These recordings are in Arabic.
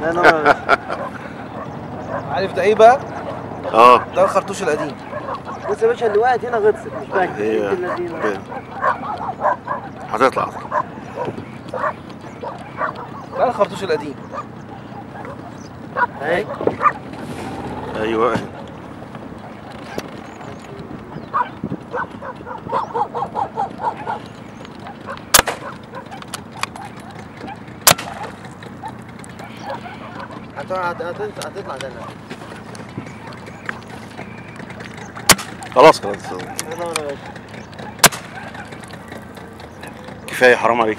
الله ينور يا باشا. عارف ده ايه بقى؟ اه ده الخرطوش القديم. بص يا باشا اللي وقعت هنا غطست مش فاكر هي بنت اللذينه. كده. هتطلع. ده الخرطوش القديم. اهي ايوه اهي. هتطلع تاني. خلاص خلاص الله ينور يا باشا. كفايه حرام عليك.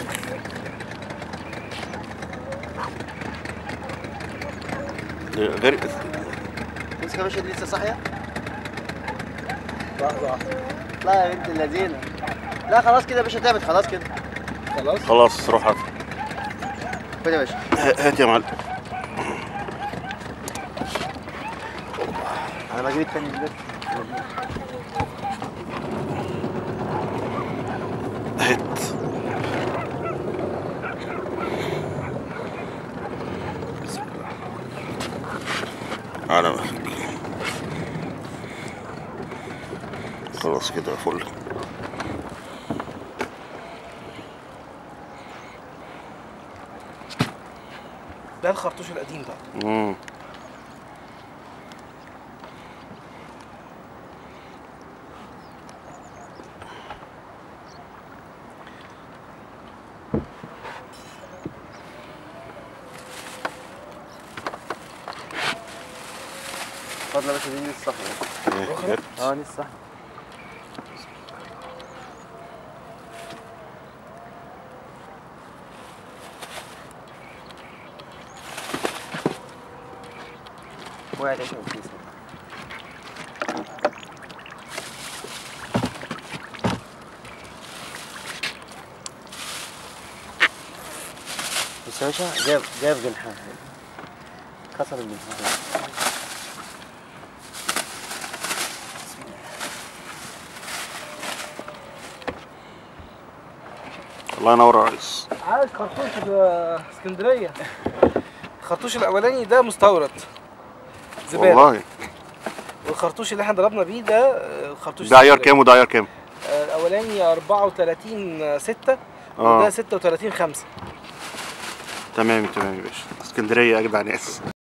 غير بص يا باشا دي لسه صاحيه. لحظه واحده. لا يا بنت اللذينه. لا خلاص كده يا باشا تعبت خلاص كده. خلاص روح هات. خد يا باشا. هات يا معلم. انا بجيب التاني دلوقتي. هات. على مهلك. خلاص كده فل. ده الخرطوش القديم بقى. اتفضل يا باشا دي لسه صاحيه. اه لسه صاحيه. وقعت يا باشا وكيسه. بص يا باشا جاب جنحها كسر الجنحها. الله ينور يا ريس. عايز خرطوش في اسكندريه. الخرطوش الاولاني ده مستورد زباله. والله والخرطوش اللي احنا ضربنا بيه ده خرطوش ده عيار كام وده عيار كام؟ الاولاني 34/6 وده 36/5. تمام تمام يا باشا. اسكندريه يا جدع ناس.